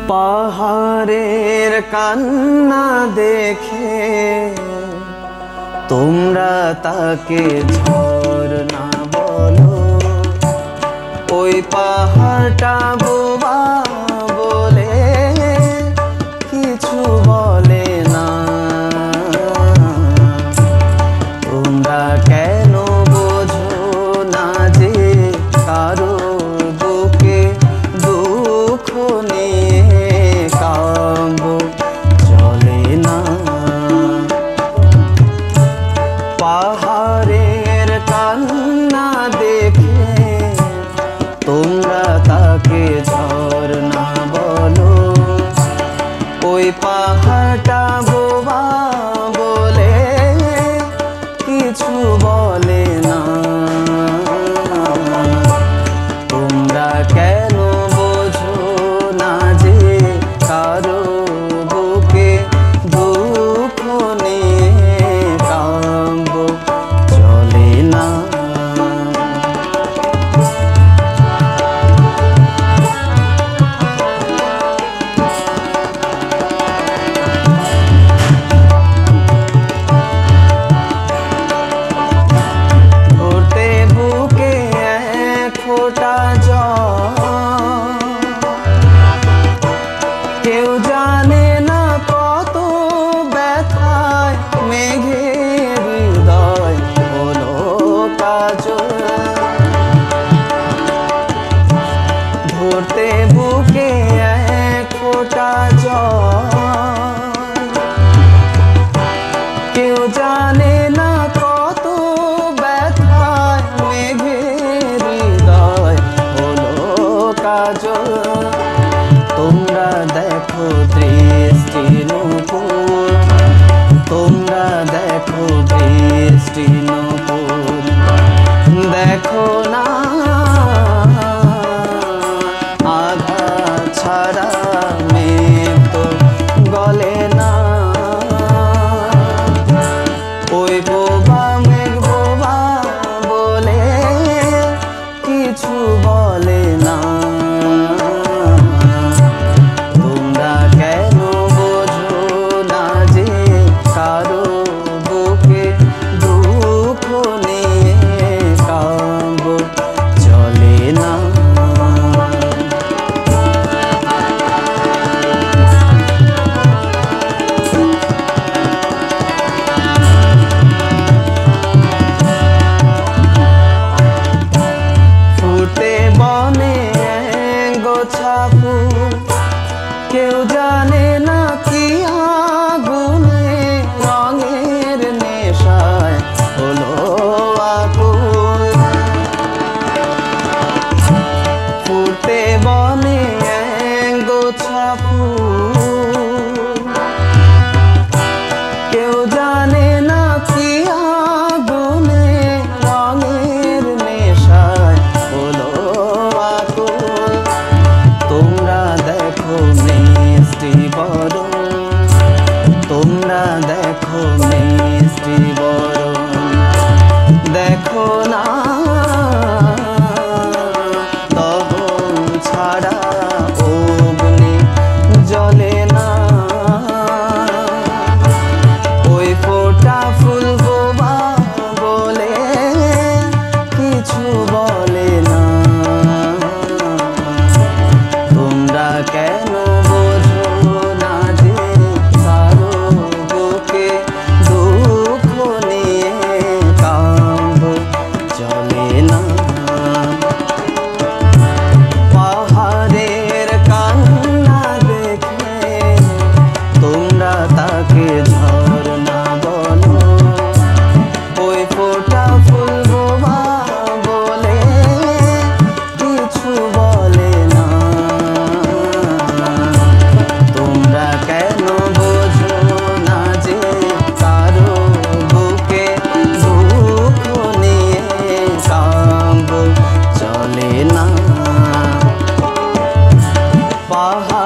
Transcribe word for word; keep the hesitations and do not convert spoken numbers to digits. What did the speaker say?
পাহাড়ের কান্না দেখে তোমরা তাকে ঝরনা বলো, ওই পাহাড়টা বোবা বলে কিছু বলে না। তোমরা কেন বোঝো না যে কারো বুকে দুঃখ নিয়ে কাব্য চলে না। পাহাড়ের কান্না দেখে তোমরা তাকে ঝরনা বলো, ওই পাহাড়টা বোবা বলে কিছু বলে না। তোমরা কেন বোঝো না যে কারো বুকে দুঃখ নিয়ে কাব্য চলে না। কেউ জানে না কত ব্যথায় মেঘের হৃদয় হলো কাজল। ধরতে বুকে এক ফোঁটা জল, কেউ জানে না কত ব্যথায় মেঘের হৃদয় হলো কাজল। তোমরা দেখো দৃষ্টি নূপুর, তোমরা দেখো দৃষ্টি নূপুর, দেখো না আঘাত ছাড়া মেঘ তো গলে না। ওই বোবা মেঘ বোবা বলে কিছু বলে না। কেউ জানে না কি আগুনে রঙের নেশায় হলো আকুল। ফুটে বনে গোছা ফুল, কেউ জানে না কি আগুনে রঙের নেশায় হলো আকুল। তোমরা দেখো মিষ্টি বরণ, তোমরা দেখো মিষ্টি বরণ, দেখো না দহন ছাড়া অগ্নি জ্বলে না। ওই ফোঁটা ফুল বোবা বলে কিছু বলে না। তোমরা কেন বোঝো না যে কারো বুকে দুঃখ নিয়ে কাব্য চলে না। পাহাড়ের কান্না দেখে তোমরা তাকে ঝরনা বলো, ওই ফোঁটা ফুল বোবা বলে কিছু বলে না। তোমরা কেন বোঝো না যে কারো বুকে দুঃখ নিয়ে কাব্য চলে না। পাহাড়